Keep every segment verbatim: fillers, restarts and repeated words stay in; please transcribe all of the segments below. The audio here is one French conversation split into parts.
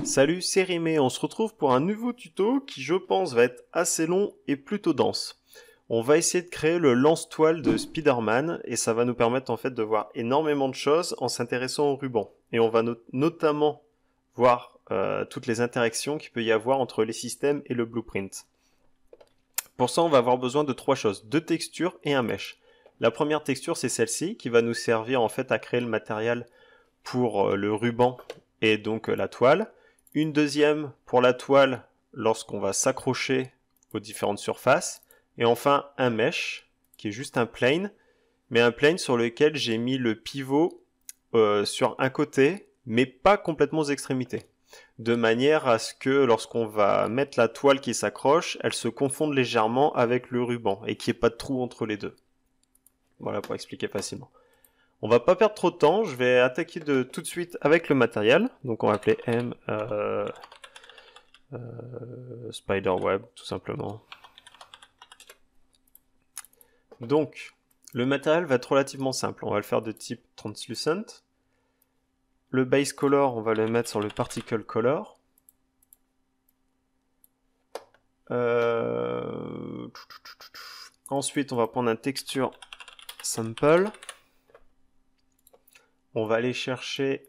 Salut, c'est Rimé, on se retrouve pour un nouveau tuto qui je pense va être assez long et plutôt dense. On va essayer de créer le lance-toile de Spider-Man et ça va nous permettre en fait de voir énormément de choses en s'intéressant au ruban. Et on va no- notamment voir euh, toutes les interactions qu'il peut y avoir entre les systèmes et le blueprint. Pour ça, on va avoir besoin de trois choses, deux textures et un mesh. La première texture, c'est celle-ci qui va nous servir en fait à créer le matériel pour euh, le ruban et donc euh, la toile. Une deuxième pour la toile lorsqu'on va s'accrocher aux différentes surfaces. Et enfin un mesh qui est juste un plane, mais un plane sur lequel j'ai mis le pivot euh, sur un côté, mais pas complètement aux extrémités. De manière à ce que lorsqu'on va mettre la toile qui s'accroche, elle se confonde légèrement avec le ruban et qu'il n'y ait pas de trou entre les deux. Voilà pour expliquer facilement. On va pas perdre trop de temps, je vais attaquer de, tout de suite avec le matériel. Donc on va appeler M euh, euh, Spiderweb tout simplement. Donc le matériel va être relativement simple, on va le faire de type translucent. Le base color, on va le mettre sur le particle color. Euh... Ensuite on va prendre un texture sample. On va aller chercher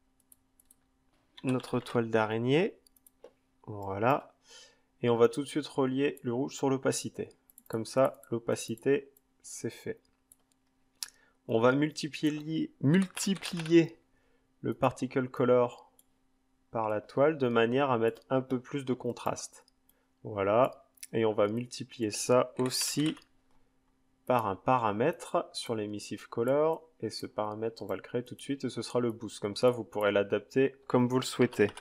notre toile d'araignée. Voilà. Et on va tout de suite relier le rouge sur l'opacité. Comme ça, l'opacité, c'est fait. On va multiplier, multiplier le particle color par la toile de manière à mettre un peu plus de contraste. Voilà. Et on va multiplier ça aussi par un paramètre sur l'emissive color. Et ce paramètre, on va le créer tout de suite et ce sera le boost. Comme ça, vous pourrez l'adapter comme vous le souhaitez.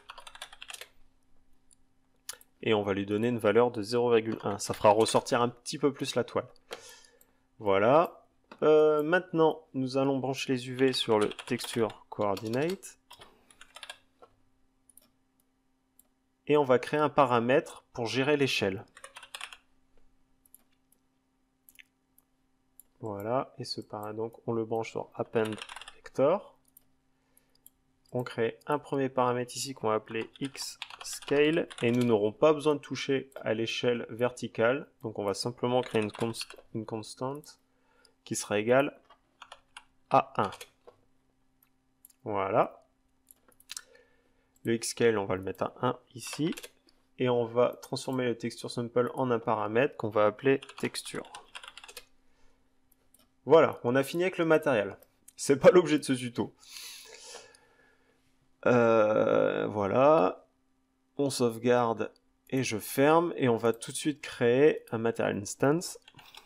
Et on va lui donner une valeur de zéro virgule un. Ça fera ressortir un petit peu plus la toile. Voilà. Euh, maintenant, nous allons brancher les U V sur le texture coordinate. Et on va créer un paramètre pour gérer l'échelle. Voilà. Et ce paramètre, donc, on le branche sur append vector. On crée un premier paramètre ici qu'on va appeler xScale et nous n'aurons pas besoin de toucher à l'échelle verticale. Donc on va simplement créer une, const une constante qui sera égale à un. Voilà. Le xScale, on va le mettre à un ici. Et on va transformer le texture sample en un paramètre qu'on va appeler texture. Voilà, on a fini avec le matériel. C'est pas l'objet de ce tuto. Euh, voilà, on sauvegarde et je ferme et on va tout de suite créer un material instance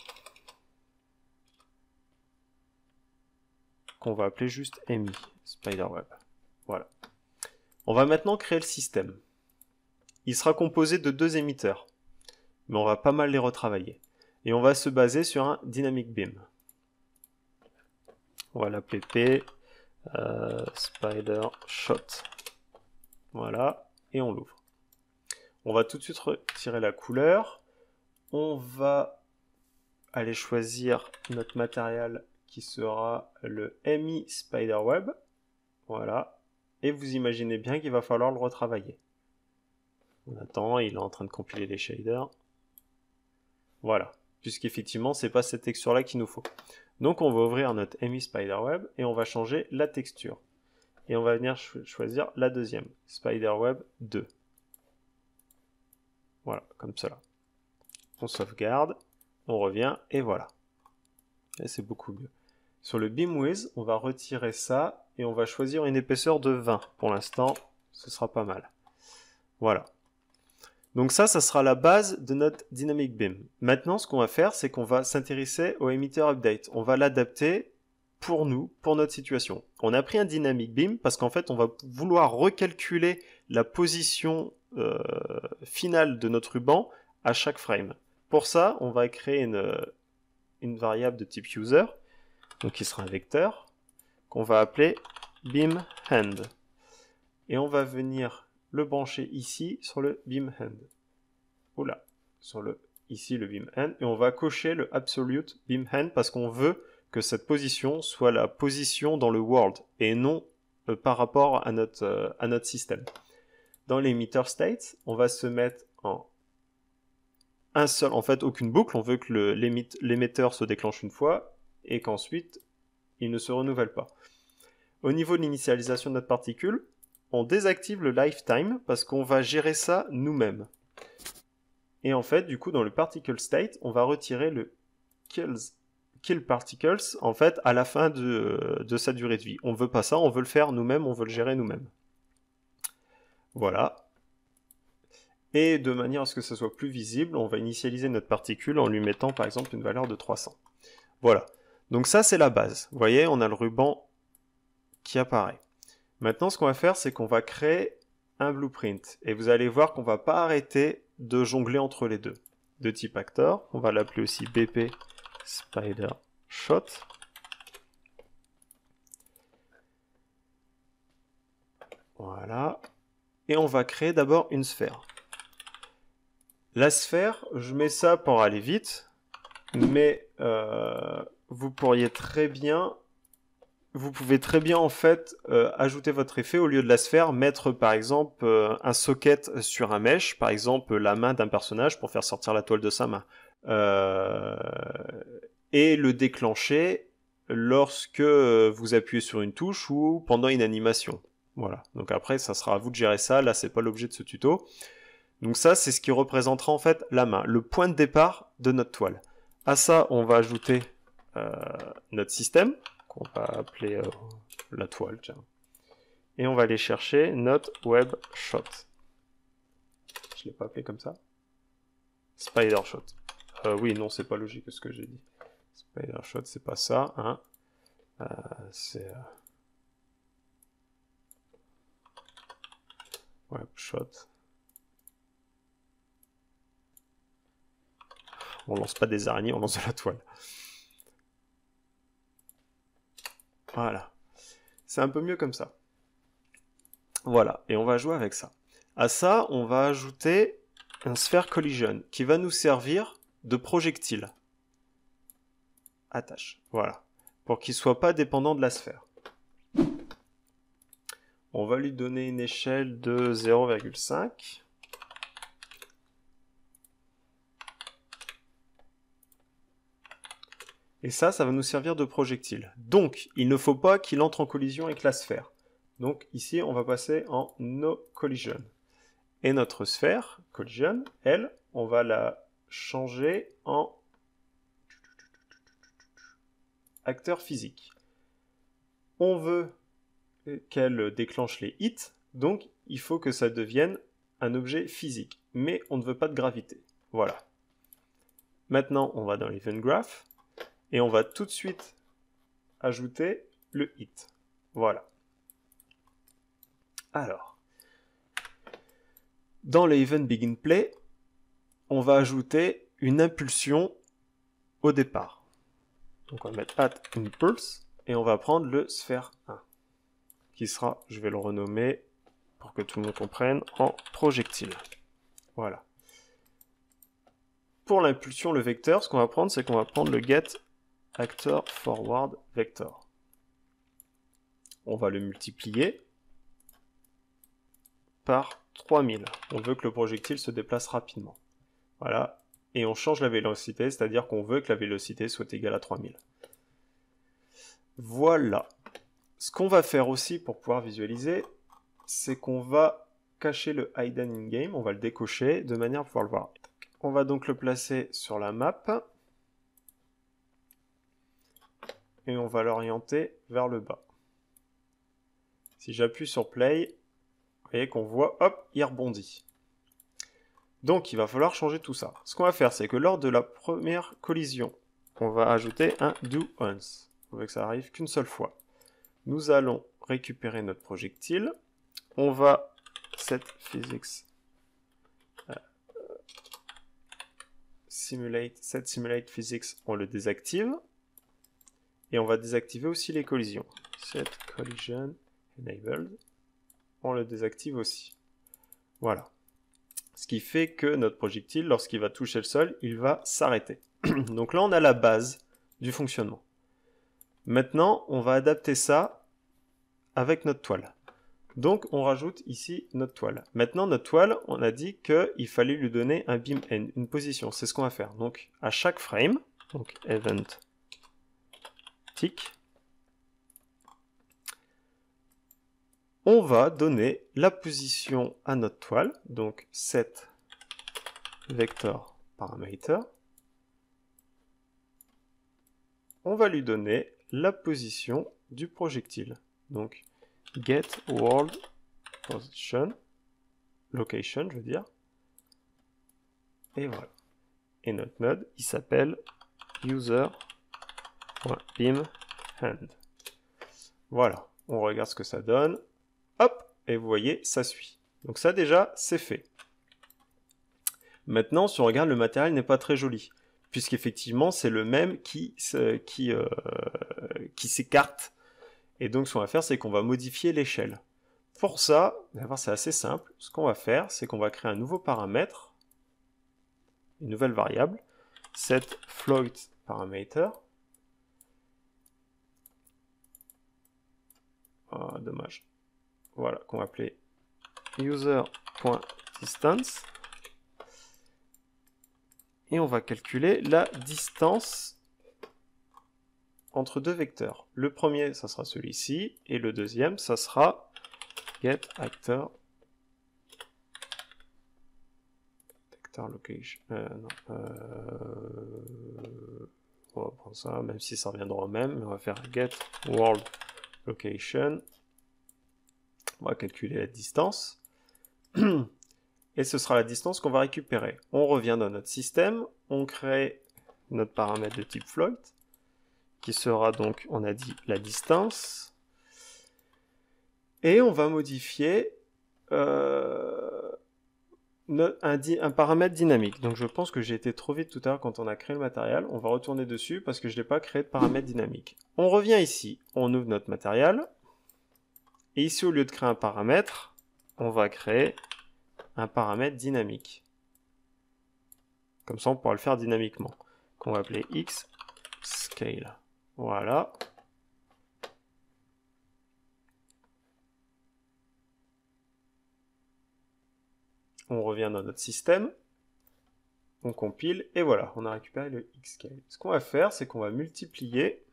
qu'on va appeler juste M I, Spiderweb. Voilà. On va maintenant créer le système. Il sera composé de deux émetteurs, mais on va pas mal les retravailler. Et on va se baser sur un dynamic beam. On va l'appeler P. Euh, Spider Shot. Voilà, et on l'ouvre. On va tout de suite retirer la couleur. On va aller choisir notre matériel qui sera le M I Spiderweb. Voilà, et vous imaginez bien qu'il va falloir le retravailler. On attend, il est en train de compiler les shaders. Voilà, puisqu'effectivement, c'est pas cette texture-là qu'il nous faut. Donc on va ouvrir notre M I Spiderweb et on va changer la texture. Et on va venir cho choisir la deuxième, Spiderweb deux. Voilà, comme cela. On sauvegarde, on revient et voilà. Et c'est beaucoup mieux. Sur le Beam Width, on va retirer ça et on va choisir une épaisseur de vingt. Pour l'instant, ce sera pas mal. Voilà. Donc ça, ça sera la base de notre Dynamic Beam. Maintenant, ce qu'on va faire, c'est qu'on va s'intéresser au Emitter Update. On va l'adapter pour nous, pour notre situation. On a pris un Dynamic Beam parce qu'en fait, on va vouloir recalculer la position euh, finale de notre ruban à chaque frame. Pour ça, on va créer une, une variable de type user, donc qui sera un vecteur, qu'on va appeler beamHand. Et on va venir le brancher ici sur le beamHand. Oula, sur le ici le beamHand, et on va cocher le absolute beamHand parce qu'on veut que cette position soit la position dans le world et non euh, par rapport à notre, euh, à notre système. dans l'emitter state, on va se mettre en un seul, en fait, aucune boucle. On veut que l'émetteur se déclenche une fois et qu'ensuite, il ne se renouvelle pas. Au niveau de l'initialisation de notre particule, on désactive le lifetime parce qu'on va gérer ça nous-mêmes. Et en fait, du coup, dans le particle state, on va retirer le kills, kill particles, en fait, à la fin de, de sa durée de vie. On veut pas ça, on veut le faire nous-mêmes, on veut le gérer nous-mêmes. Voilà. Et de manière à ce que ça soit plus visible, on va initialiser notre particule en lui mettant, par exemple, une valeur de trois cents. Voilà. Donc ça, c'est la base. Vous voyez, on a le ruban qui apparaît. Maintenant, ce qu'on va faire, c'est qu'on va créer un blueprint. Et vous allez voir qu'on va pas arrêter de jongler entre les deux. De type actor, on va l'appeler aussi B P Spider Shot. Voilà. Et on va créer d'abord une sphère. La sphère, je mets ça pour aller vite, mais euh, vous pourriez très bien, vous pouvez très bien en fait euh, ajouter votre effet au lieu de la sphère, mettre par exemple euh, un socket sur un mesh, par exemple la main d'un personnage pour faire sortir la toile de sa main, euh, et le déclencher lorsque vous appuyez sur une touche ou pendant une animation. Voilà. Donc après, ça sera à vous de gérer ça. Là, c'est pas l'objet de ce tuto. Donc ça, c'est ce qui représentera en fait la main, le point de départ de notre toile. À ça, on va ajouter euh, notre système, qu'on va appeler euh, la toile, tiens. Et on va aller chercher notre web shot. Je l'ai pas appelé comme ça. Spider shot. Euh, oui, non, c'est pas logique ce que j'ai dit. Spider shot, c'est pas ça, hein. Euh, c'est euh... web shot. On lance pas des araignées, on lance de la toile. Voilà. C'est un peu mieux comme ça. Voilà, et on va jouer avec ça. À ça, on va ajouter un sphere collision qui va nous servir de projectile. Attache, voilà. Pour qu'il ne soit pas dépendant de la sphère. On va lui donner une échelle de zéro virgule cinq. Et ça, ça va nous servir de projectile. Donc, il ne faut pas qu'il entre en collision avec la sphère. Donc ici, on va passer en no collision. Et notre sphère, collision, elle, on va la changer en acteur physique. On veut qu'elle déclenche les hits, donc il faut que ça devienne un objet physique. Mais on ne veut pas de gravité. Voilà. Maintenant, on va dans l'event graph. Et on va tout de suite ajouter le hit. Voilà. Alors, dans le event begin play, on va ajouter une impulsion au départ. Donc on va mettre at impulse et on va prendre le sphere un, qui sera, je vais le renommer pour que tout le monde comprenne, en projectile. Voilà. Pour l'impulsion, le vecteur, ce qu'on va prendre, c'est qu'on va prendre le get actor forward vector. On va le multiplier par trois mille. On veut que le projectile se déplace rapidement. Voilà. Et on change la vélocité, c'est-à-dire qu'on veut que la vélocité soit égale à trois mille. Voilà. Ce qu'on va faire aussi pour pouvoir visualiser, c'est qu'on va cacher le hidden in game, on va le décocher de manière à pouvoir le voir. On va donc le placer sur la map. Et on va l'orienter vers le bas. Si j'appuie sur play, vous voyez qu'on voit, hop, il rebondit. Donc il va falloir changer tout ça. Ce qu'on va faire, c'est que lors de la première collision, on va ajouter un do once. On veut que ça arrive qu'une seule fois. Nous allons récupérer notre projectile. On va set physics euh, simulate, set simulate physics, on le désactive. Et on va désactiver aussi les collisions. Set collision enabled. On le désactive aussi. Voilà. Ce qui fait que notre projectile, lorsqu'il va toucher le sol, il va s'arrêter. Donc là, on a la base du fonctionnement. Maintenant, on va adapter ça avec notre toile. Donc on rajoute ici notre toile. Maintenant notre toile, on a dit qu'il fallait lui donner un beam end, une position. C'est ce qu'on va faire. Donc à chaque frame, donc event tick, on va donner la position à notre toile. Donc set vector parameter. On va lui donner la position du projectile. Donc get world position, location, je veux dire. Et voilà. Et notre node, il s'appelle user.beamHand. Voilà. On regarde ce que ça donne. Hop! Et vous voyez, ça suit. Donc ça déjà, c'est fait. Maintenant, si on regarde, le matériel n'est pas très joli. Puisqu'effectivement, c'est le même qui, qui, euh, qui s'écarte. Et donc, ce qu'on va faire, c'est qu'on va modifier l'échelle. Pour ça, c'est assez simple. Ce qu'on va faire, c'est qu'on va créer un nouveau paramètre, une nouvelle variable, set float parameter. Ah, dommage. Voilà, qu'on va appeler user.distance. Et on va calculer la distance entre deux vecteurs. Le premier, ça sera celui-ci, et le deuxième, ça sera getActor actor location. Euh, non, euh, on va prendre ça, même si ça reviendra au même, mais on va faire getWorldLocation. On va calculer la distance. Et ce sera la distance qu'on va récupérer. On revient dans notre système, on crée notre paramètre de type float, qui sera donc, on a dit, la distance. Et on va modifier euh, un, un paramètre dynamique. Donc je pense que j'ai été trop vite tout à l'heure quand on a créé le matériel. On va retourner dessus parce que je n'ai pas créé de paramètre dynamique. On revient ici, on ouvre notre matériel. Et ici, au lieu de créer un paramètre, on va créer un paramètre dynamique. Comme ça, on pourra le faire dynamiquement. Qu'on va appeler xScale. Voilà. On revient dans notre système. On compile. Et voilà, on a récupéré le xScale. Ce qu'on va faire, c'est qu'on va multiplier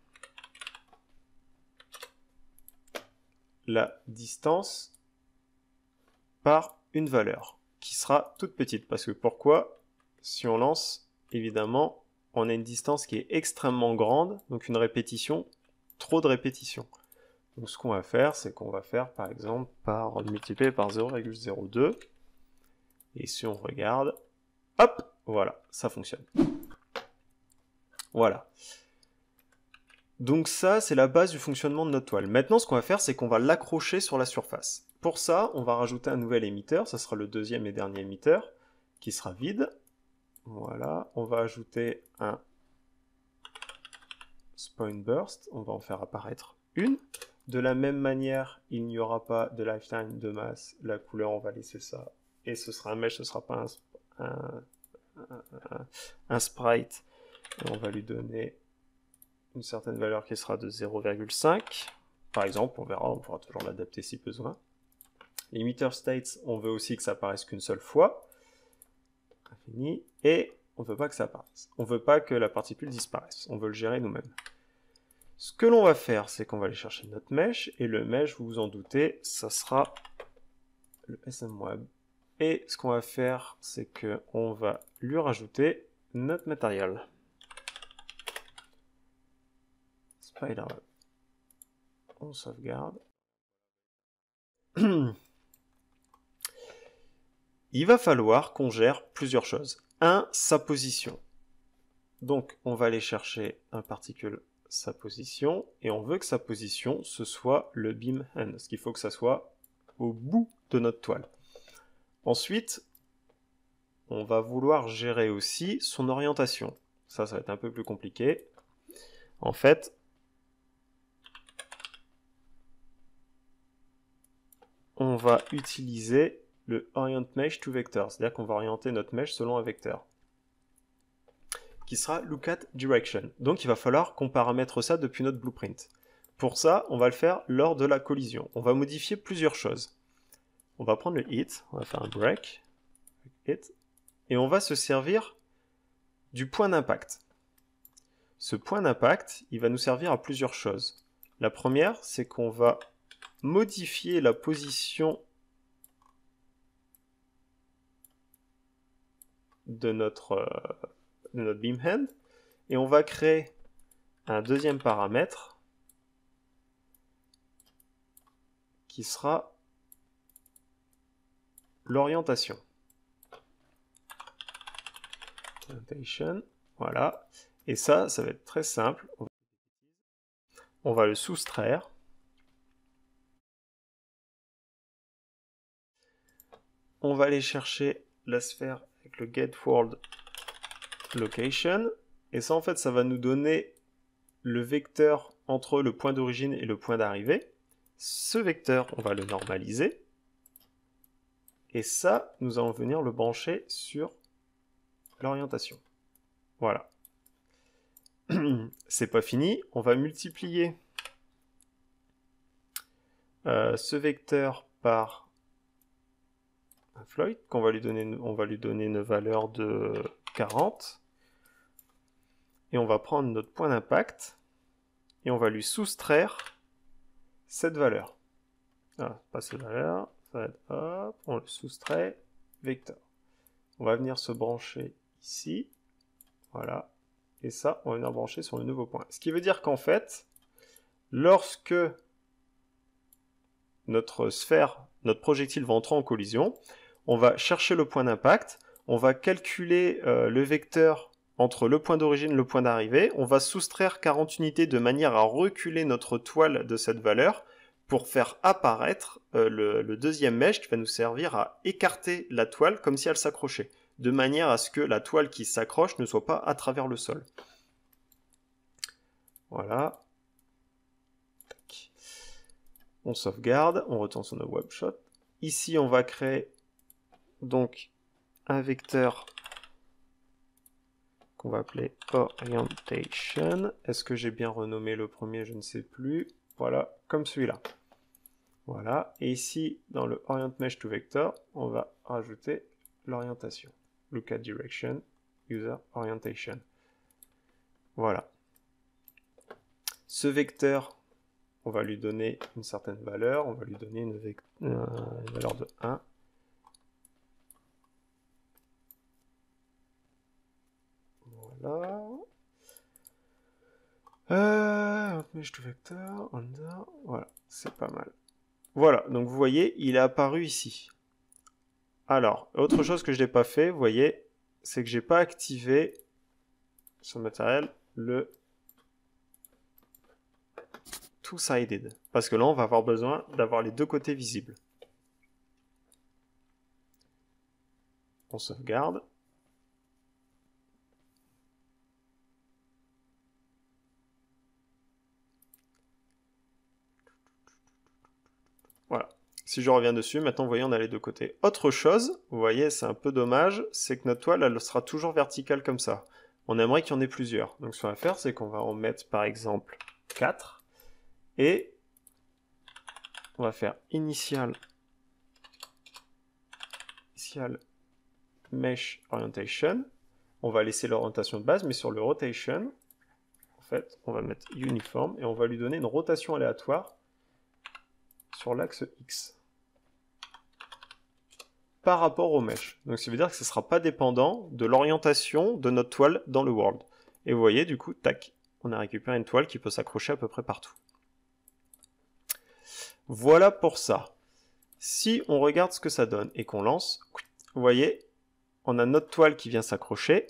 la distance par une valeur qui sera toute petite. Parce que pourquoi? Si on lance, évidemment, on a une distance qui est extrêmement grande, donc une répétition, trop de répétitions. Donc ce qu'on va faire, c'est qu'on va faire par exemple par multiplier par zéro virgule zéro deux. Et si on regarde, hop, voilà, ça fonctionne. Voilà. Donc ça, c'est la base du fonctionnement de notre toile. Maintenant, ce qu'on va faire, c'est qu'on va l'accrocher sur la surface. Pour ça, on va rajouter un nouvel émetteur, ça sera le deuxième et dernier émetteur, qui sera vide. Voilà, on va ajouter un spawn burst, on va en faire apparaître une. De la même manière, il n'y aura pas de lifetime de masse, la couleur, on va laisser ça. Et ce sera un mesh, ce ne sera pas un, un, un, un, un sprite. Et on va lui donner une certaine valeur qui sera de zéro virgule cinq. Par exemple, on verra, on pourra toujours l'adapter si besoin. Emitter states, on veut aussi que ça apparaisse qu'une seule fois. Infini. Et on ne veut pas que ça apparaisse. On ne veut pas que la particule disparaisse. On veut le gérer nous-mêmes. Ce que l'on va faire, c'est qu'on va aller chercher notre mesh. Et le mesh, vous vous en doutez, ça sera le S M Web. Et ce qu'on va faire, c'est qu'on va lui rajouter notre matériel. SpiderWeb. On sauvegarde. Il va falloir qu'on gère plusieurs choses. Un, sa position. Donc, on va aller chercher un particule sa position, et on veut que sa position, ce soit le beam end, parce qu'il faut que ça soit au bout de notre toile. Ensuite, on va vouloir gérer aussi son orientation. Ça, ça va être un peu plus compliqué. En fait, on va utiliser le orient mesh to vector, c'est-à-dire qu'on va orienter notre mesh selon un vecteur, qui sera look at direction. Donc il va falloir qu'on paramètre ça depuis notre blueprint. Pour ça, on va le faire lors de la collision. On va modifier plusieurs choses. On va prendre le hit, on va faire un break, hit, et on va se servir du point d'impact. Ce point d'impact, il va nous servir à plusieurs choses. La première, c'est qu'on va modifier la position de notre, euh, de notre beam hand, et on va créer un deuxième paramètre qui sera l'orientation. Orientation, voilà. Et ça, ça va être très simple. On va le soustraire. On va aller chercher la sphère avec le get world location. Et ça, en fait, ça va nous donner le vecteur entre le point d'origine et le point d'arrivée. Ce vecteur, on va le normaliser. Et ça, nous allons venir le brancher sur l'orientation. Voilà. C'est pas fini. On va multiplier euh, ce vecteur par un float, qu'on va lui donner, on va lui donner une valeur de quarante. Et on va prendre notre point d'impact et on va lui soustraire cette valeur. Ah, pas cette valeur, ça va être hop, on le soustrait, vecteur. On va venir se brancher ici, voilà, et ça, on va venir brancher sur le nouveau point. Ce qui veut dire qu'en fait, lorsque notre sphère, notre projectile va entrer en collision, on va chercher le point d'impact, on va calculer euh, le vecteur entre le point d'origine et le point d'arrivée, on va soustraire quarante unités de manière à reculer notre toile de cette valeur pour faire apparaître euh, le, le deuxième mesh qui va nous servir à écarter la toile comme si elle s'accrochait, de manière à ce que la toile qui s'accroche ne soit pas à travers le sol. Voilà. Tac. On sauvegarde, on retourne sur nos webshot. Ici, on va créer donc un vecteur qu'on va appeler orientation. Est-ce que j'ai bien renommé le premier? Je ne sais plus. Voilà, comme celui-là. Voilà, et ici, dans le orient mesh to vector, on va rajouter l'orientation. Look at direction, user orientation. Voilà. Ce vecteur, on va lui donner une certaine valeur, on va lui donner une, euh, une valeur de un. Voilà. Euh, mesh to vector, under, voilà, c'est pas mal. Voilà, donc vous voyez, il est apparu ici. Alors, autre chose que je n'ai pas fait, vous voyez, c'est que j'ai pas activé sur le matériel le two-sided. Parce que là, on va avoir besoin d'avoir les deux côtés visibles. On sauvegarde. Voilà. Si je reviens dessus, maintenant, vous voyez, on a les deux côtés. Autre chose, vous voyez, c'est un peu dommage, c'est que notre toile, elle sera toujours verticale comme ça. On aimerait qu'il y en ait plusieurs. Donc, ce qu'on va faire, c'est qu'on va en mettre, par exemple, quatre. Et on va faire initial, initial mesh orientation. On va laisser l'orientation de base, mais sur le rotation, en fait, on va mettre uniform et on va lui donner une rotation aléatoire sur l'axe X par rapport au mesh. Donc ça veut dire que ce ne sera pas dépendant de l'orientation de notre toile dans le world. Et vous voyez, du coup, tac, on a récupéré une toile qui peut s'accrocher à peu près partout. Voilà pour ça. Si on regarde ce que ça donne et qu'on lance, vous voyez, on a notre toile qui vient s'accrocher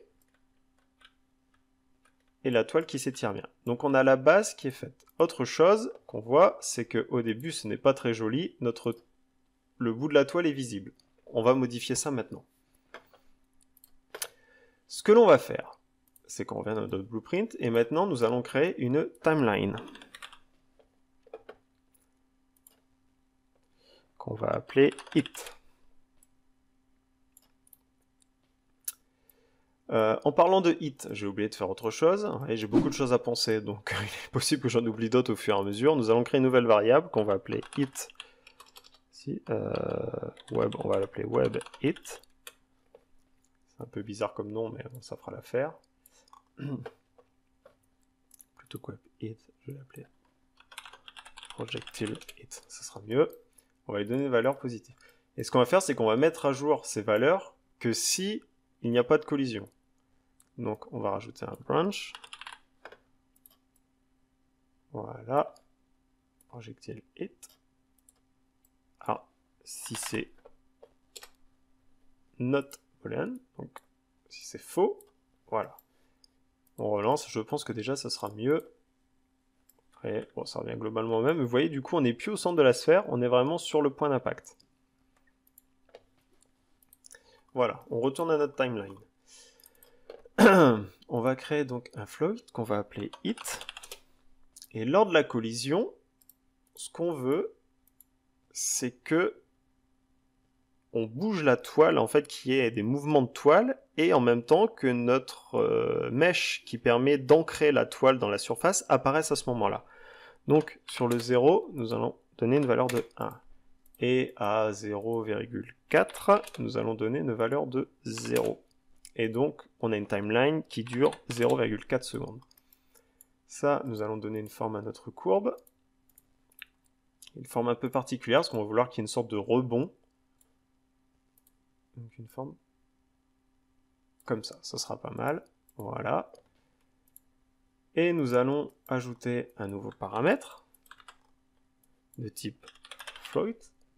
et la toile qui s'étire bien. Donc on a la base qui est faite. Autre chose qu'on voit, c'est qu'au début, ce n'est pas très joli. Notre... Le bout de la toile est visible. On va modifier ça maintenant. Ce que l'on va faire, c'est qu'on revient dans notre blueprint et maintenant nous allons créer une timeline qu'on va appeler it. Euh, en parlant de hit, j'ai oublié de faire autre chose, et j'ai beaucoup de choses à penser, donc il est possible que j'en oublie d'autres au fur et à mesure. Nous allons créer une nouvelle variable qu'on va appeler hit. Si, euh, web, on va l'appeler web hit. C'est un peu bizarre comme nom, mais bon, ça fera l'affaire. Plutôt que web hit, je vais l'appeler projectile hit, ça sera mieux. On va lui donner une valeur positive. Et ce qu'on va faire, c'est qu'on va mettre à jour ces valeurs que si il n'y a pas de collision. Donc, on va rajouter un branch. Voilà. Projectile hit. Ah, si c'est not boolean, donc si c'est faux, voilà. On relance, je pense que déjà ça sera mieux. Et bon, ça revient globalement au même. Vous voyez, du coup, on n'est plus au centre de la sphère, on est vraiment sur le point d'impact. Voilà, on retourne à notre timeline. On va créer donc un float qu'on va appeler hit. Et lors de la collision, ce qu'on veut, c'est que on bouge la toile, en fait, qu'il y ait des mouvements de toile, et en même temps que notre euh, mesh qui permet d'ancrer la toile dans la surface apparaisse à ce moment-là. Donc, sur le zéro, nous allons donner une valeur de un. Et à zéro virgule quatre, nous allons donner une valeur de zéro. Et donc, on a une timeline qui dure zéro virgule quatre secondes. Ça, nous allons donner une forme à notre courbe. Une forme un peu particulière, parce qu'on va vouloir qu'il y ait une sorte de rebond. Donc une forme comme ça, ça sera pas mal. Voilà. Et nous allons ajouter un nouveau paramètre de type float.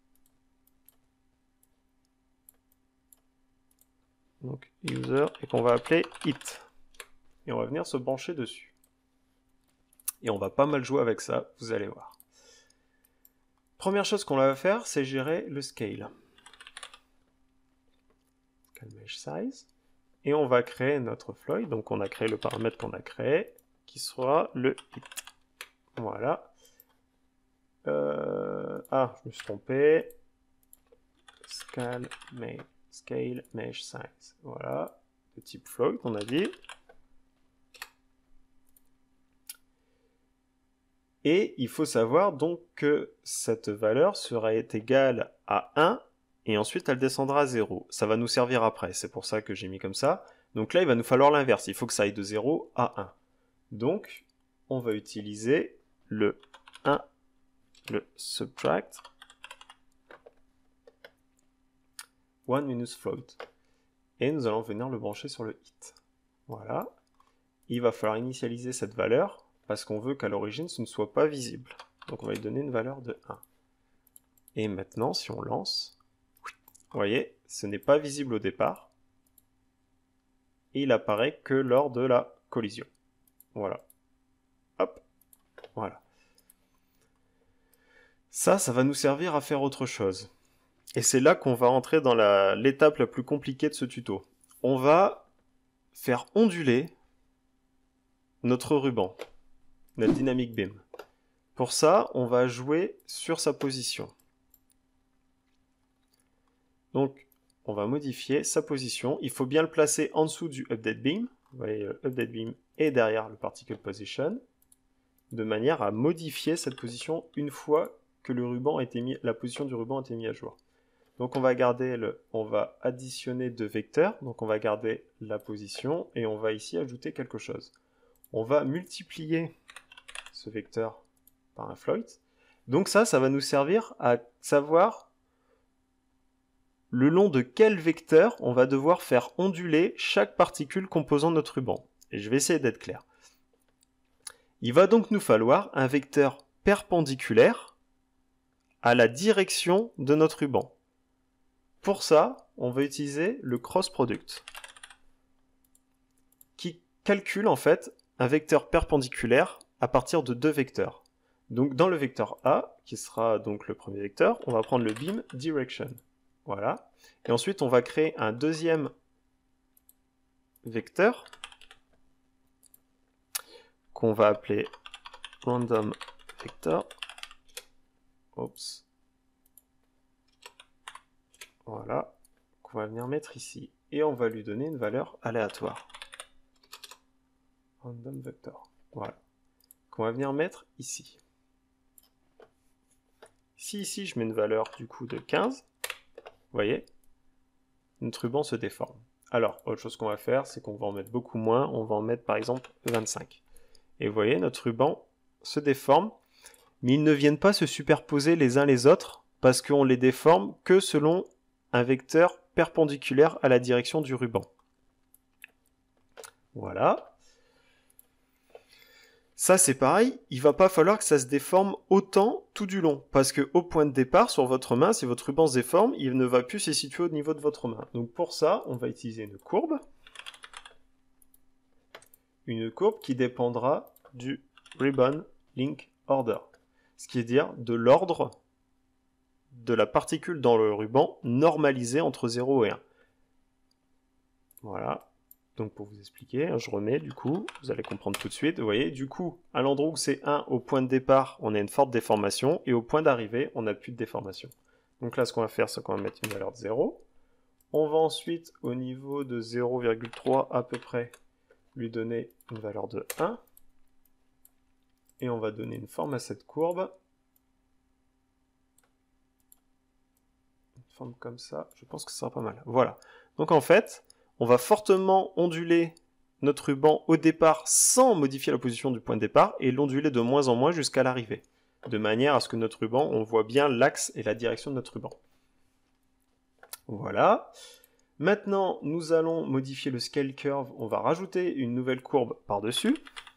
Donc user, et qu'on va appeler hit. Et on va venir se brancher dessus. Et on va pas mal jouer avec ça, vous allez voir. Première chose qu'on va faire, c'est gérer le scale. Scale mesh size. Et on va créer notre float. Donc on a créé le paramètre qu'on a créé, qui sera le hit. Voilà. Euh... Ah, je me suis trompé. Scale mesh, scale mesh size. Voilà. De type float, on a dit. Et il faut savoir donc que cette valeur sera égale à un, et ensuite elle descendra à zéro. Ça va nous servir après, c'est pour ça que j'ai mis comme ça. Donc là, il va nous falloir l'inverse, il faut que ça aille de zéro à un. Donc, on va utiliser le un, le subtract, one minus float. Et nous allons venir le brancher sur le hit. Voilà. Il va falloir initialiser cette valeur, parce qu'on veut qu'à l'origine, ce ne soit pas visible. Donc on va lui donner une valeur de un. Et maintenant, si on lance, vous voyez, ce n'est pas visible au départ. Et il apparaît que lors de la collision. Voilà. Hop. Voilà. Ça, ça va nous servir à faire autre chose. Et c'est là qu'on va entrer dans la, l'étape la plus compliquée de ce tuto. On va faire onduler notre ruban, notre dynamic beam. Pour ça, on va jouer sur sa position. Donc, on va modifier sa position. Il faut bien le placer en dessous du update beam. Vous voyez, le update beam est derrière le particle position, de manière à modifier cette position une fois que le ruban a été mis, la position du ruban a été mise à jour. Donc, on va garder le, on va additionner deux vecteurs. Donc, on va garder la position et on va ici ajouter quelque chose. On va multiplier ce vecteur par un float. Donc ça, ça va nous servir à savoir le long de quel vecteur on va devoir faire onduler chaque particule composant notre ruban. Et je vais essayer d'être clair. Il va donc nous falloir un vecteur perpendiculaire à la direction de notre ruban. Pour ça, on va utiliser le cross product, qui calcule en fait un vecteur perpendiculaire à partir de deux vecteurs. Donc dans le vecteur A, qui sera donc le premier vecteur, on va prendre le beam direction. Voilà. Et ensuite, on va créer un deuxième vecteur qu'on va appeler random vector. Oups. Voilà. Qu'on va venir mettre ici. et on va lui donner une valeur aléatoire. Random vector. Voilà. Qu'on va venir mettre ici. Si ici je mets une valeur du coup de quinze, vous voyez, notre ruban se déforme. Alors, autre chose qu'on va faire, c'est qu'on va en mettre beaucoup moins, on va en mettre par exemple vingt-cinq. Et vous voyez, notre ruban se déforme, mais ils ne viennent pas se superposer les uns les autres, parce qu'on les déforme que selon un vecteur perpendiculaire à la direction du ruban. Voilà. Ça c'est pareil, il va pas falloir que ça se déforme autant tout du long, parce que au point de départ sur votre main, si votre ruban se déforme, il ne va plus se situer au niveau de votre main. Donc pour ça, on va utiliser une courbe, une courbe qui dépendra du ribbon link order, ce qui est dire de l'ordre de la particule dans le ruban normalisée entre zéro et un. Voilà. Donc pour vous expliquer, je remets du coup, vous allez comprendre tout de suite, vous voyez, du coup, à l'endroit où c'est un, au point de départ, on a une forte déformation, et au point d'arrivée, on n'a plus de déformation. Donc là, ce qu'on va faire, c'est qu'on va mettre une valeur de zéro. On va ensuite, au niveau de zéro virgule trois à peu près, lui donner une valeur de un. Et on va donner une forme à cette courbe. Une forme comme ça, je pense que ça sera pas mal. Voilà. Donc en fait, on va fortement onduler notre ruban au départ sans modifier la position du point de départ et l'onduler de moins en moins jusqu'à l'arrivée, de manière à ce que notre ruban, on voit bien l'axe et la direction de notre ruban. Voilà. Maintenant, nous allons modifier le scale curve. On va rajouter une nouvelle courbe par-dessus.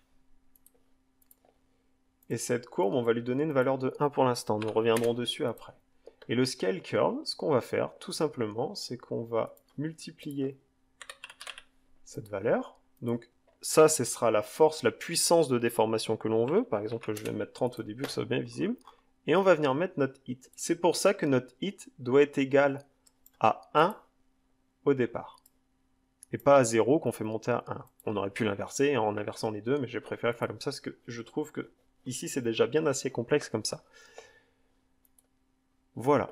Et cette courbe, on va lui donner une valeur de un pour l'instant. Nous reviendrons dessus après. Et le scale curve, ce qu'on va faire, tout simplement, c'est qu'on va multiplier cette valeur. Donc ça, ce sera la force, la puissance de déformation que l'on veut. Par exemple, je vais mettre trente au début, que ça soit bien visible. Et on va venir mettre notre hit. C'est pour ça que notre hit doit être égal à un au départ. Et pas à zéro qu'on fait monter à un. On aurait pu l'inverser en inversant les deux, mais j'ai préféré faire comme ça parce que je trouve que ici, c'est déjà bien assez complexe comme ça. Voilà.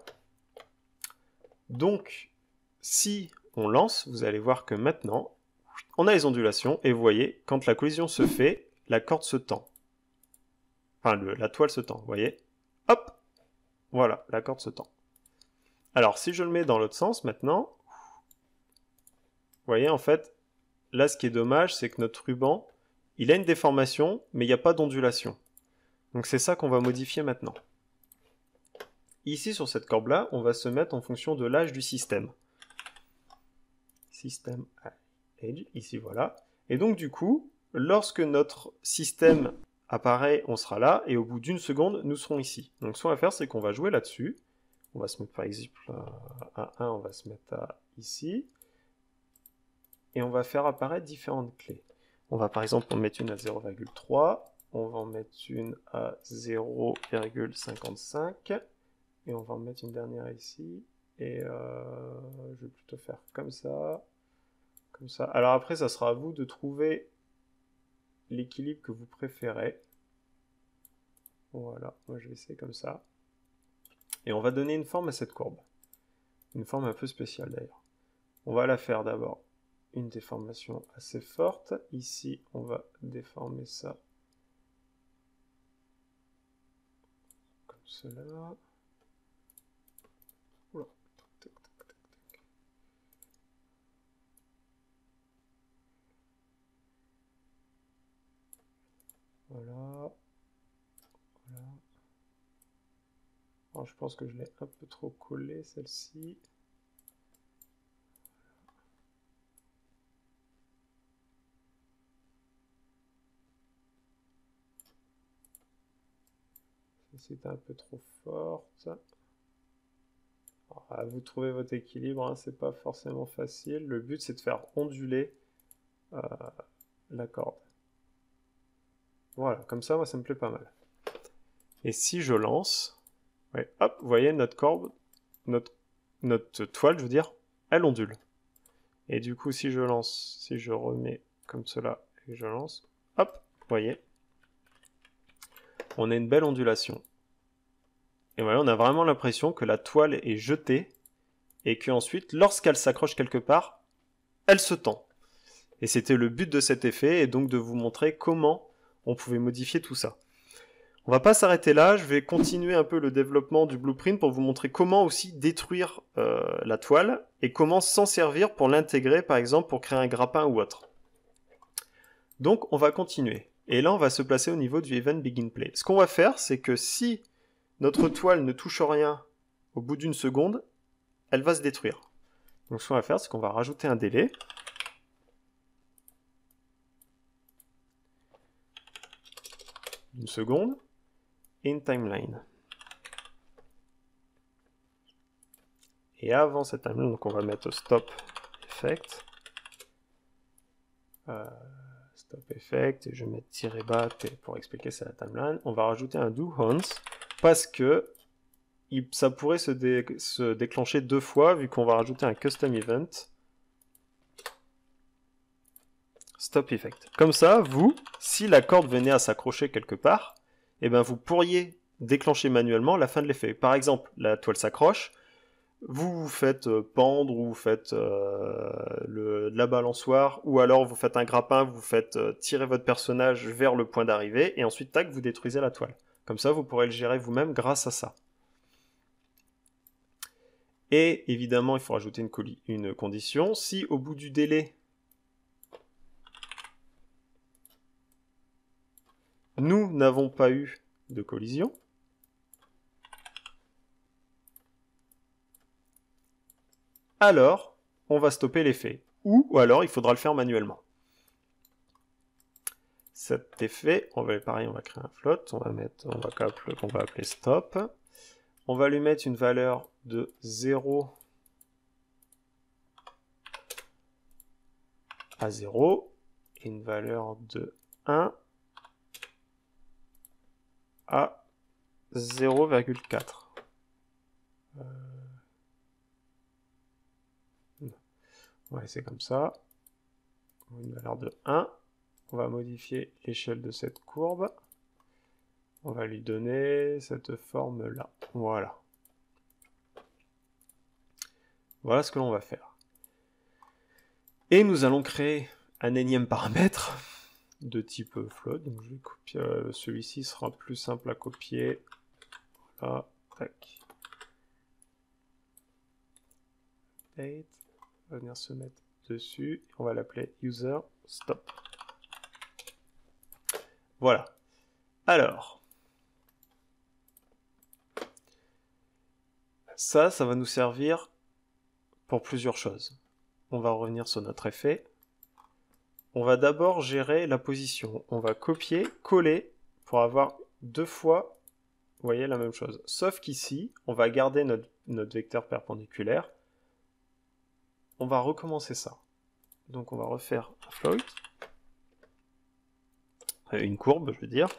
Donc, si on lance, vous allez voir que maintenant, on a les ondulations, et vous voyez, quand la collision se fait, la corde se tend. Enfin, le, la toile se tend, vous voyez. Hop! Voilà, la corde se tend. Alors, si je le mets dans l'autre sens, maintenant, vous voyez, en fait, là, ce qui est dommage, c'est que notre ruban, il a une déformation, mais il n'y a pas d'ondulation. Donc, c'est ça qu'on va modifier maintenant. Ici, sur cette courbe-là, on va se mettre en fonction de l'âge du système. Système age, ici, voilà. Et donc, du coup, lorsque notre système apparaît, on sera là, et au bout d'une seconde, nous serons ici. Donc, ce qu'on va faire, c'est qu'on va jouer là-dessus. On va se mettre, par exemple, à un, on va se mettre à ici. Et on va faire apparaître différentes clés. On va, par exemple, en mettre une à zéro virgule trois. On va en mettre une à zéro virgule cinquante-cinq. Et on va en mettre une dernière ici. Et euh, je vais plutôt faire comme ça. Comme ça. Alors après, ça sera à vous de trouver l'équilibre que vous préférez. Voilà, moi je vais essayer comme ça. Et on va donner une forme à cette courbe. Une forme un peu spéciale d'ailleurs. On va la faire d'abord une déformation assez forte. Ici, on va déformer ça comme cela. Oula. Tac, tac, tac, tac. Voilà. Voilà. Alors, je pense que je l'ai un peu trop collé, celle-ci. Celle-ci est un peu trop forte. Alors, vous trouvez votre équilibre, hein, c'est pas forcément facile. Le but, c'est de faire onduler euh, la corde. Voilà, comme ça, moi, ça me plaît pas mal. Et si je lance, ouais, hop, vous voyez, notre corde, notre, notre toile, je veux dire, elle ondule. Et du coup, si je lance, si je remets comme cela, et que je lance, hop, vous voyez, on a une belle ondulation. Et voilà, on a vraiment l'impression que la toile est jetée, et qu'ensuite, lorsqu'elle s'accroche quelque part, elle se tend. Et c'était le but de cet effet, et donc de vous montrer comment on pouvait modifier tout ça. On va pas s'arrêter là, je vais continuer un peu le développement du blueprint pour vous montrer comment aussi détruire euh, la toile, et comment s'en servir pour l'intégrer, par exemple, pour créer un grappin ou autre. Donc on va continuer. Et là on va se placer au niveau du event begin play. Ce qu'on va faire, c'est que si notre toile ne touche rien au bout d'une seconde, elle va se détruire. Donc ce qu'on va faire, c'est qu'on va rajouter un délai. Une seconde. Et une timeline. Et avant cette timeline, donc on va mettre stop effect. Euh, stop effect, et je vais mettre tiret bas pour expliquer c'est la timeline. On va rajouter un do once, parce que il, ça pourrait se, dé, se déclencher deux fois, vu qu'on va rajouter un custom event. Stop effect. Comme ça, vous, si la corde venait à s'accrocher quelque part, eh ben vous pourriez déclencher manuellement la fin de l'effet. Par exemple, la toile s'accroche, vous vous faites pendre, ou vous faites euh, le, de la balançoire, ou alors vous faites un grappin, vous faites euh, tirer votre personnage vers le point d'arrivée, et ensuite, tac, vous détruisez la toile. Comme ça, vous pourrez le gérer vous-même grâce à ça. Et évidemment, il faut rajouter une, une condition. Si au bout du délai, nous n'avons pas eu de collision, alors on va stopper l'effet. Ou, ou alors il faudra le faire manuellement. Cet effet, on va pareil, on va créer un float, on va mettre, on va, on va appeler stop. On va lui mettre une valeur de zéro à zéro et une valeur de un à zéro virgule quatre. Euh... On va laisser comme ça. Une valeur de un. On va modifier l'échelle de cette courbe. On va lui donner cette forme-là. Voilà. Voilà ce que l'on va faire. Et nous allons créer un énième paramètre de type float. Donc je vais copier. Euh, celui-ci sera plus simple à copier. Voilà. Tac. Date. On va venir se mettre dessus. On va l'appeler user stop. Voilà. Alors. Ça, ça va nous servir pour plusieurs choses. On va revenir sur notre effet. On va d'abord gérer la position. On va copier, coller pour avoir deux fois, vous voyez, la même chose. Sauf qu'ici, on va garder notre, notre vecteur perpendiculaire. On va recommencer ça. Donc on va refaire un float. Une courbe, je veux dire.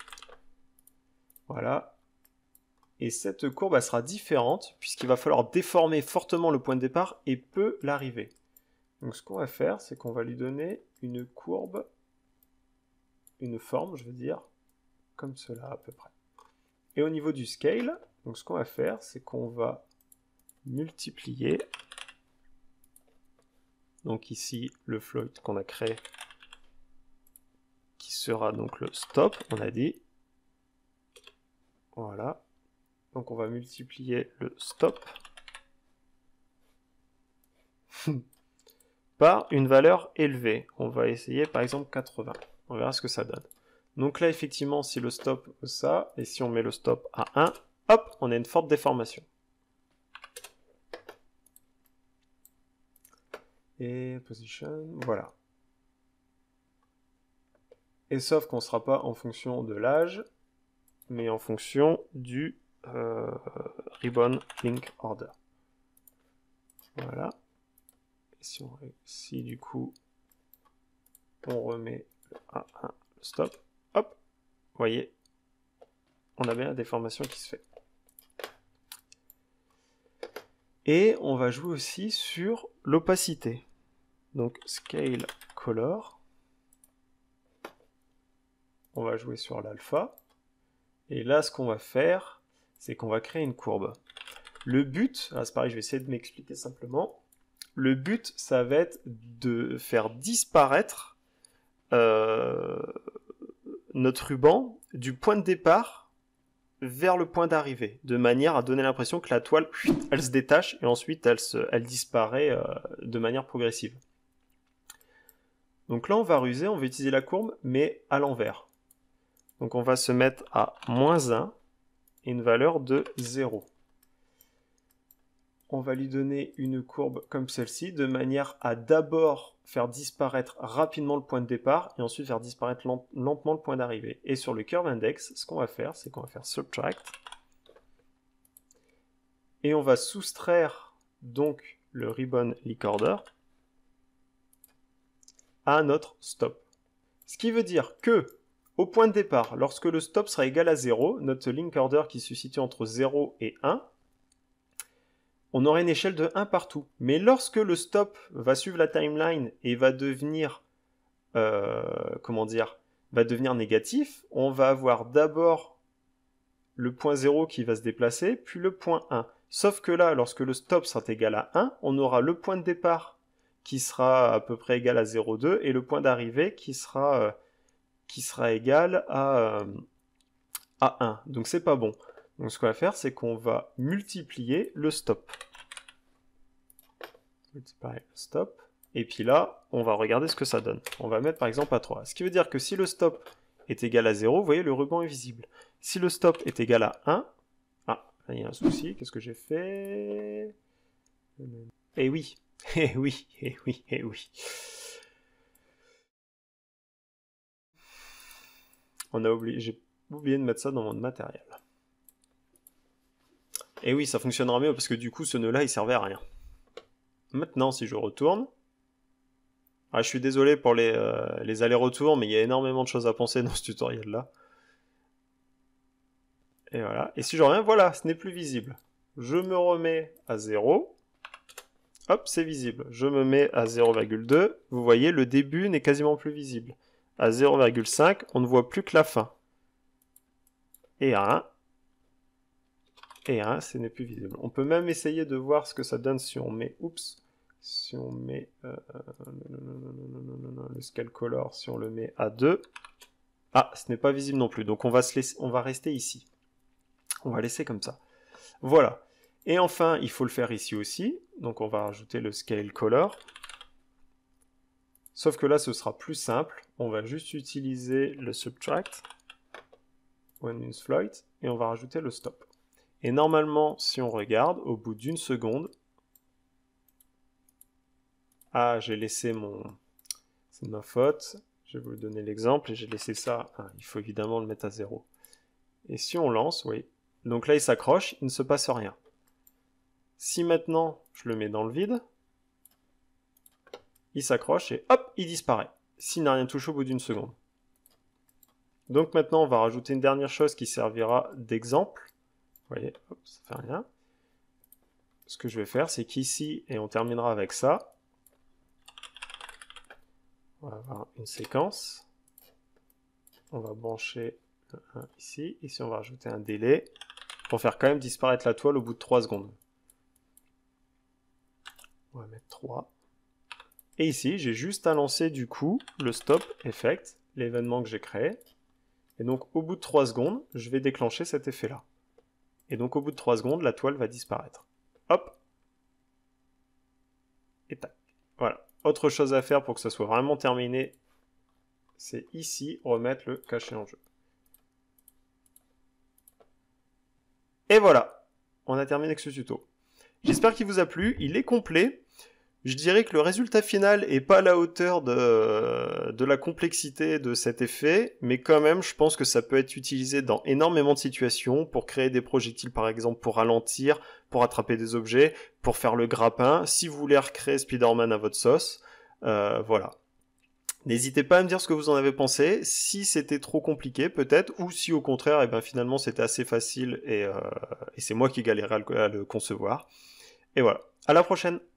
Voilà. Et cette courbe, elle sera différente, puisqu'il va falloir déformer fortement le point de départ et peu l'arrivée. Donc ce qu'on va faire, c'est qu'on va lui donner une courbe, une forme, je veux dire, comme cela à peu près. Et au niveau du scale, donc ce qu'on va faire, c'est qu'on va multiplier, donc ici le float qu'on a créé, qui sera donc le stop, on a dit, voilà. Donc on va multiplier le stop par une valeur élevée. On va essayer par exemple quatre-vingts. On verra ce que ça donne. Donc là effectivement si le stop ça, et si on met le stop à un, hop, on a une forte déformation. Et position, voilà. Et sauf qu'on ne sera pas en fonction de l'âge, mais en fonction du Euh, ribbon link order. Voilà. Et si, on, si du coup on remet le un, un, le stop, hop, vous voyez, on a bien la déformation qui se fait. Et on va jouer aussi sur l'opacité. Donc scale color. On va jouer sur l'alpha. Et là, ce qu'on va faire, c'est qu'on va créer une courbe. Le but, c'est pareil, je vais essayer de m'expliquer simplement. le but, ça va être de faire disparaître euh, notre ruban du point de départ vers le point d'arrivée, de manière à donner l'impression que la toile, elle se détache et ensuite elle, se, elle disparaît euh, de manière progressive. Donc là, on va ruser, on va utiliser la courbe, mais à l'envers. Donc on va se mettre à moins un et une valeur de zéro. On va lui donner une courbe comme celle-ci, de manière à d'abord faire disparaître rapidement le point de départ, et ensuite faire disparaître lent, lentement le point d'arrivée. Et sur le curve index, ce qu'on va faire, c'est qu'on va faire subtract, et on va soustraire donc le ribbon link order à notre stop. Ce qui veut dire que, au point de départ, lorsque le stop sera égal à zéro, notre link order qui se situe entre zéro et un, on aura une échelle de un partout. Mais lorsque le stop va suivre la timeline et va devenir, euh, comment dire, va devenir négatif, on va avoir d'abord le point zéro qui va se déplacer, puis le point un. Sauf que là, lorsque le stop sera égal à un, on aura le point de départ qui sera à peu près égal à zéro virgule deux et le point d'arrivée qui sera, euh, qui sera égal à, euh, à un. Donc c'est pas bon. Donc ce qu'on va faire, c'est qu'on va multiplier le stop. Multiplier le stop. Et puis là, on va regarder ce que ça donne. On va mettre par exemple à trois. Ce qui veut dire que si le stop est égal à zéro, vous voyez, le ruban est visible. Si le stop est égal à un, ah, là il y a un souci, qu'est-ce que j'ai fait? Eh oui, eh oui, eh oui, eh oui. On a oublié, j'ai oublié de mettre ça dans mon matériel. Et oui, ça fonctionnera mieux parce que du coup, ce nœud-là, il servait à rien. Maintenant, si je retourne... Ah, je suis désolé pour les, euh, les allers-retours, mais il y a énormément de choses à penser dans ce tutoriel-là. Et voilà. Et si je reviens, voilà, ce n'est plus visible. Je me remets à zéro. Hop, c'est visible. Je me mets à zéro virgule deux. Vous voyez, le début n'est quasiment plus visible. À zéro virgule cinq, on ne voit plus que la fin. Et à un. Et à un, ce n'est plus visible. On peut même essayer de voir ce que ça donne si on met... Oups. Si on met... Euh, le scale color, si on le met à deux. Ah, ce n'est pas visible non plus. Donc on va, se laisser, on va rester ici. On va laisser comme ça. Voilà. Et enfin, il faut le faire ici aussi. Donc on va rajouter le scale color. Sauf que là, ce sera plus simple. On va juste utiliser le subtract. One use float. Et on va rajouter le stop. Et normalement, si on regarde, au bout d'une seconde... Ah, j'ai laissé mon... C'est ma faute. Je vais vous donner l'exemple. Et j'ai laissé ça... Ah, il faut évidemment le mettre à zéro. Et si on lance, oui. Donc là, il s'accroche, il ne se passe rien. Si maintenant, je le mets dans le vide, il s'accroche et hop, il disparaît. S'il n'a rien touché au bout d'une seconde. Donc maintenant, on va rajouter une dernière chose qui servira d'exemple. Vous voyez, hop, ça fait rien. Ce que je vais faire, c'est qu'ici, et on terminera avec ça, on va avoir une séquence. On va brancher le un ici. Ici, on va rajouter un délai pour faire quand même disparaître la toile au bout de trois secondes. On va mettre trois. Et ici, j'ai juste à lancer du coup le stop effect, l'événement que j'ai créé. Et donc, au bout de trois secondes, je vais déclencher cet effet-là. Et donc, au bout de trois secondes, la toile va disparaître. Hop. Et tac. Voilà. Autre chose à faire pour que ça soit vraiment terminé, c'est ici, remettre le caché en jeu. Et voilà. On a terminé avec ce tuto. J'espère qu'il vous a plu. Il est complet. Je dirais que le résultat final est pas à la hauteur de, de la complexité de cet effet, mais quand même, je pense que ça peut être utilisé dans énormément de situations, pour créer des projectiles par exemple, pour ralentir, pour attraper des objets, pour faire le grappin, si vous voulez recréer Spider-Man à votre sauce, euh, voilà. N'hésitez pas à me dire ce que vous en avez pensé, si c'était trop compliqué peut-être, ou si au contraire, eh ben, finalement c'était assez facile et, euh, et c'est moi qui galérais à le, à le concevoir. Et voilà, à la prochaine!